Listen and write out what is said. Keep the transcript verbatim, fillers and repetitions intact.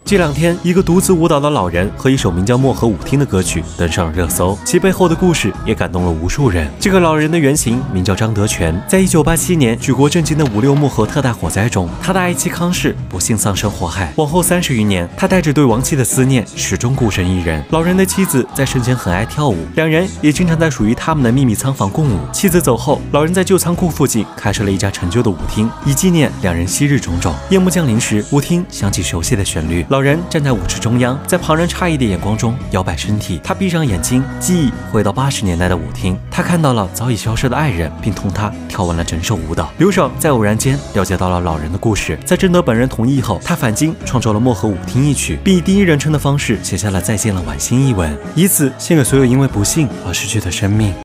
这两天，一个独自舞蹈的老人和一首名叫《漠河舞厅》的歌曲登上了热搜，其背后的故事也感动了无数人。这个老人的原型名叫张德全，在一九八七年举国震惊的五六漠河特大火灾中，他的爱妻康氏不幸丧生火海。往后三十余年，他带着对亡妻的思念，始终孤身一人。老人的妻子在生前很爱跳舞，两人也经常在属于他们的秘密仓房共舞。妻子走后，老人在旧仓库附近开设了一家陈旧的舞厅，以纪念两人昔日种种。夜幕降临时，舞厅响起熟悉的旋律。老人站在舞池中央，在旁人诧异的眼光中摇摆身体。他闭上眼睛，记忆回到八十年代的舞厅。他看到了早已消失的爱人，并同他跳完了整首舞蹈。刘爽在偶然间了解到了老人的故事，在征得本人同意后，他返京创作了《漠河舞厅》一曲，并以第一人称的方式写下了再见了婉心一文，以此献给所有因为不幸而失去的生命。